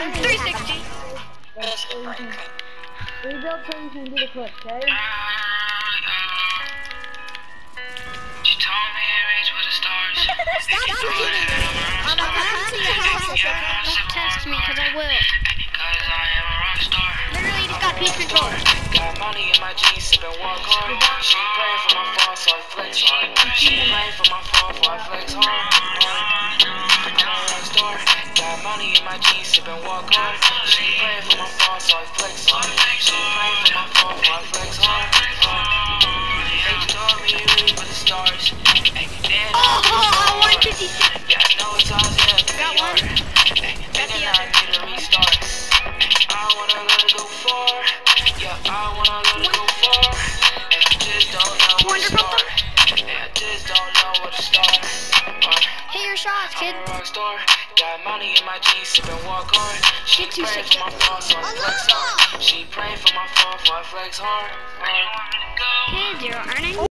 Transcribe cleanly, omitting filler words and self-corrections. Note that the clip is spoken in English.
360. Rebuild so you can do the clip, okay? She told me it reached for the stars. Stop shooting me. I'm not coming to your house, okay? Don't test me, because I will. Cause I am a rock star. Literally just got peace control. Got money in my jeans, sippin' walk hard. She praying for my fall, so I flex hard. She praying for my fall, so I flex hard. I'm a rock star. Got money in my jeans, sippin' walk hard. She praying for my fall, so I flex hard. She praying for my fall, so I flex hard. They told me you reach for the stars. Oh, 156. Yeah, I know it's all there. Got one. Got the other. I need a restart. I wanna let it go far. Yeah, I wanna let it go far. And I just don't know where to start. And I just don't know where to start. Hit your shots, kid. I'm a rock star. Got money in my jeans, sippin' walk hard. She Get 260. praying for my fall, so I flex hard. She praying for my fall, so I flex hard. Hey, 0 earning.